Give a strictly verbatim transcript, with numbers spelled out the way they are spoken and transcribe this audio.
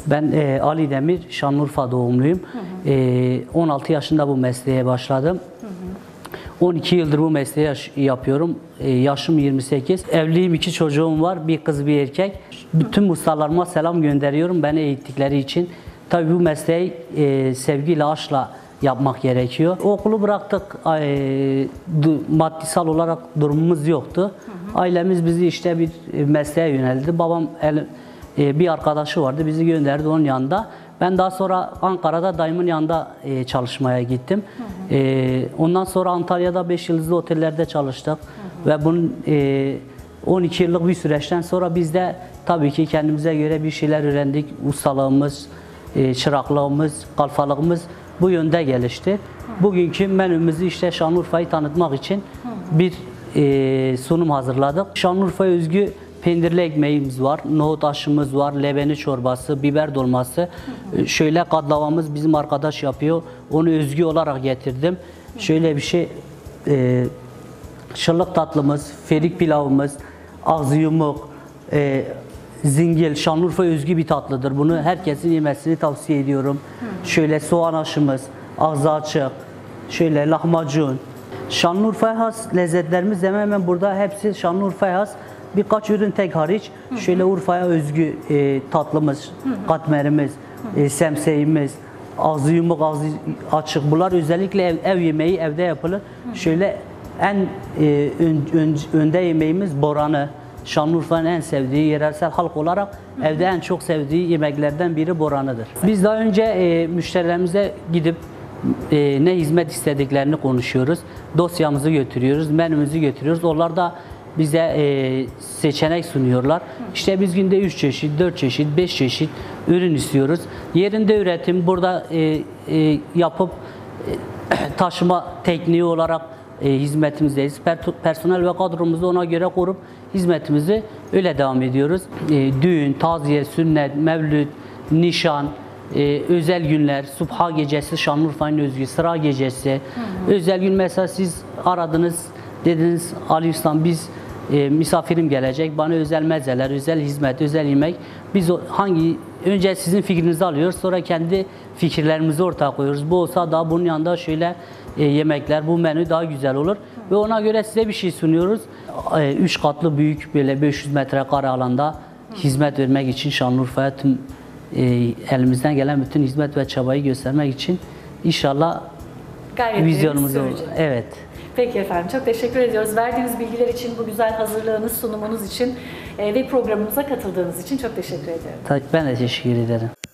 Ben e, Ali Demir, Şanlıurfa doğumluyum. Hı hı. E, on altı yaşında bu mesleğe başladım. Hı hı. on iki yıldır bu mesleği yapıyorum. E, yaşım yirmi sekiz. Evliyim, iki çocuğum var. Bir kız, bir erkek. Bütün ustalarıma selam gönderiyorum beni eğittikleri için. Tabii bu mesleği e, sevgiyle, aşkla yapmak gerekiyor. Okulu bıraktık. E, maddisal olarak durumumuz yoktu. Hı hı. Ailemiz bizi işte bir mesleğe yöneldi. Babam el, e, bir arkadaşı vardı. Bizi gönderdi onun yanında. Ben daha sonra Ankara'da dayımın yanında e, çalışmaya gittim. Hı hı. E, ondan sonra Antalya'da beş yıldızlı otellerde çalıştık. Hı hı. Ve bunun e, on iki yıllık bir süreçten sonra biz de tabii ki kendimize göre bir şeyler öğrendik. Ustalığımız, e, çıraklığımız, kalfalığımız bu yönde gelişti. Hı hı. Bugünkü menümüzü işte Şanlıurfa'yı tanıtmak için hı hı. bir e, sunum hazırladık. Şanlıurfa'ya özgü peynirli ekmeğimiz var, nohut aşımız var, lebeni çorbası, biber dolması. Hı hı. Şöyle kadlavamız bizim arkadaş yapıyor. Onu özgü olarak getirdim. Hı hı. Şöyle bir şey, e, şıllık tatlımız, ferik pilavımız, ağzı yumuk, e, zingil, Şanlıurfa özgü bir tatlıdır. Bunu herkesin yemesini tavsiye ediyorum. Hı. Şöyle soğan aşımız, ağzı açık, şöyle lahmacun. Şanlıurfa'ya has lezzetlerimiz hemen hemen burada hepsi Şanlıurfa'ya has. Birkaç ürün tek hariç. Hı hı. Şöyle Urfa'ya özgü e, tatlımız, hı hı. katmerimiz, hı hı. E, semseğimiz, ağzı yumuk, ağzı açık. Bunlar özellikle ev, ev yemeği evde yapılır. Hı hı. Şöyle en e, ön, ön, önde yemeğimiz boranı. Şanlıurfa'nın en sevdiği yeresel halk olarak hı hı. evde en çok sevdiği yemeklerden biri boranıdır. Biz daha önce e, müşterilerimize gidip e, ne hizmet istediklerini konuşuyoruz. Dosyamızı götürüyoruz, menümüzü götürüyoruz. Onlar da bize e, seçenek sunuyorlar. Hı. İşte biz günde üç çeşit, dört çeşit, beş çeşit ürün istiyoruz. Yerinde üretim, burada e, e, yapıp e, taşıma tekniği olarak e, hizmetimizdeyiz. Per personel ve kadromuzu ona göre kurup hizmetimizi öyle devam ediyoruz. E, düğün, taziye, sünnet, mevlüt, nişan, e, özel günler, Subha gecesi, Şanlıurfa'nın özgü sıra gecesi. Hı hı. Özel gün mesela siz aradınız, dediniz Ali Ustam biz e, misafirim gelecek, bana özel mezeler, özel hizmet, özel yemek. Biz o, hangi önce sizin fikrinizi alıyoruz, sonra kendi fikirlerimizi ortaya koyuyoruz. Bu olsa daha bunun yanında şöyle e, yemekler, bu menü daha güzel olur. Hı. Ve ona göre size bir şey sunuyoruz. E, üç katlı büyük böyle beş yüz metrekare alanda Hı. hizmet vermek için Şanlıurfa'ya tüm e, elimizden gelen bütün hizmet ve çabayı göstermek için inşallah vizyonumuz olur. Evet. Peki efendim, çok teşekkür ediyoruz. Verdiğiniz bilgiler için, bu güzel hazırlığınız, sunumunuz için ve programımıza katıldığınız için çok teşekkür ederim. Ben de teşekkür ederim.